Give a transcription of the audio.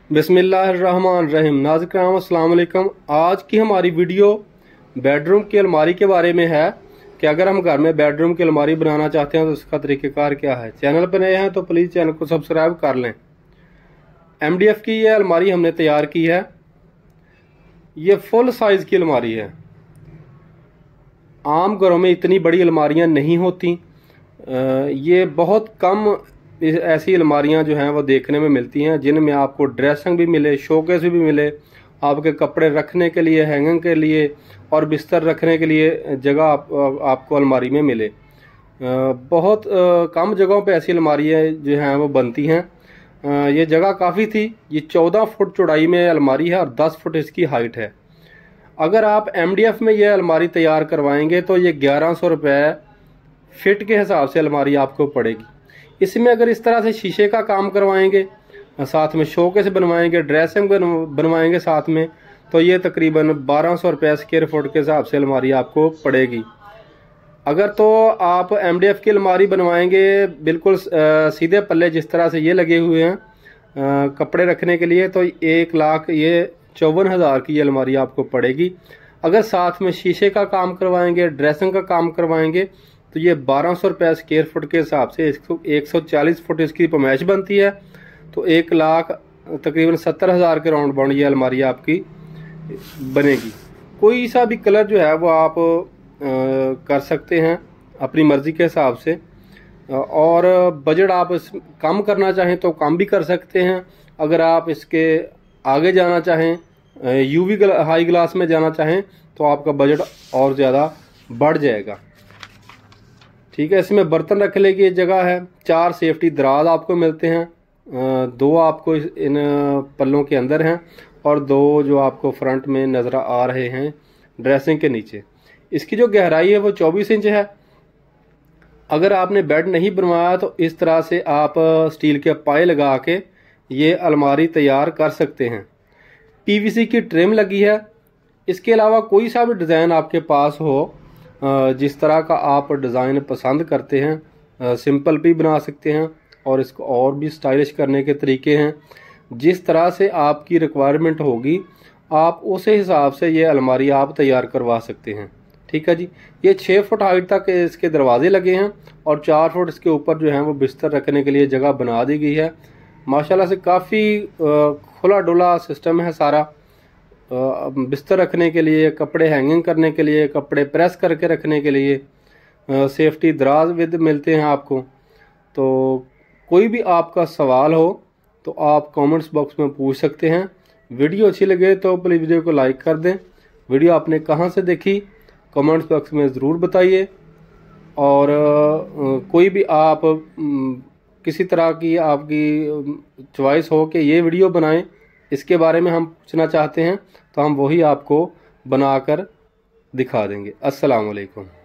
बिस्मिल्लाहिर्रहमानिर्रहीम। नाज़रीन अस्सलाम वालेकुम। आज की हमारी वीडियो बेडरूम की अलमारी के बारे में है कि अगर हम घर में बेडरूम की अलमारी बनाना चाहते हैं तो उसका तरीक़ेकार क्या है। चैनल पर नए हैं तो प्लीज़ चैनल को सब्सक्राइब कर लें। MDF की ये अलमारी हमने तैयार की है। ये फुल साइज़ की अलमारी है। आम घरों में इतनी बड़ी अलमारियां नहीं होती। ये बहुत कम ऐसी अलमारियां जो हैं वो देखने में मिलती हैं जिनमें आपको ड्रेसिंग भी मिले, शोकेस भी मिले, आपके कपड़े रखने के लिए, हैंगिंग के लिए और बिस्तर रखने के लिए जगह आपको अलमारी में मिले। बहुत कम जगहों पे ऐसी अलमारियां जो हैं वो बनती हैं। ये जगह काफ़ी थी। ये 14 फुट चौड़ाई में अलमारी है और 10 फुट इसकी हाइट है। अगर आप MDF में ये अलमारी तैयार करवाएंगे तो ये 1100 रुपये फिट के हिसाब से अलमारी आपको पड़ेगी। इसमें अगर इस तरह से शीशे का काम करवाएंगे, साथ में शोकेस बनवाएंगे, ड्रेसिंग बनवाएंगे साथ में, तो ये तकरीबन 1200 रुपये स्क्वायर फुट के हिसाब से अलमारी आपको पड़ेगी। अगर तो आप MDF की अलमारी बनवाएंगे बिल्कुल सीधे पल्ले जिस तरह से ये लगे हुए हैं कपड़े रखने के लिए, तो 1,54,000 की ये अलमारी आपको पड़ेगी। अगर साथ में शीशे का काम करवाएंगे, ड्रेसिंग का काम करवाएंगे, तो ये 1200 रुपये स्क्वायर फुट के हिसाब से 140 फुट इसकी पमैश बनती है। तो 1 लाख तकरीबन 70,000 के राउंड बाउंड ये अलमारी आपकी बनेगी। कोई सा भी कलर जो है वो आप कर सकते हैं अपनी मर्ज़ी के हिसाब से, और बजट आप कम करना चाहें तो कम भी कर सकते हैं। अगर आप इसके आगे जाना चाहें, UV हाई ग्लास में जाना चाहें, तो आपका बजट और ज़्यादा बढ़ जाएगा। ठीक है। इसमें बर्तन रखने की जगह है। 4 सेफ्टी दराज आपको मिलते हैं। 2 आपको इन पल्लों के अंदर हैं और 2 जो आपको फ्रंट में नज़र आ रहे हैं ड्रेसिंग के नीचे। इसकी जो गहराई है वो 24 इंच है। अगर आपने बेड नहीं बनवाया तो इस तरह से आप स्टील के पाए लगा के ये अलमारी तैयार कर सकते हैं। PVC की ट्रिम लगी है। इसके अलावा कोई सा भी डिज़ाइन आपके पास हो, जिस तरह का आप डिज़ाइन पसंद करते हैं, सिंपल भी बना सकते हैं और इसको और भी स्टाइलिश करने के तरीके हैं। जिस तरह से आपकी रिक्वायरमेंट होगी आप उसी हिसाब से ये अलमारी आप तैयार करवा सकते हैं। ठीक है जी। ये 6 फुट हाइट तक इसके दरवाजे लगे हैं और 4 फुट इसके ऊपर जो है वो बिस्तर रखने के लिए जगह बना दी गई है। माशाल्लाह से काफ़ी खुला डुला सिस्टम है सारा। बिस्तर रखने के लिए, कपड़े हैंगिंग करने के लिए, कपड़े प्रेस करके रखने के लिए, सेफ्टी दराज विद मिलते हैं आपको। तो कोई भी आपका सवाल हो तो आप कमेंट्स बॉक्स में पूछ सकते हैं। वीडियो अच्छी लगे तो प्लीज़ वीडियो को लाइक कर दें। वीडियो आपने कहाँ से देखी कमेंट्स बॉक्स में ज़रूर बताइए। और कोई भी आप किसी तरह की आपकी चॉइस हो कि ये वीडियो बनाएं, इसके बारे में हम पूछना चाहते हैं, तो हम वही आपको बनाकर दिखा देंगे। अस्सलाम वालेकुम।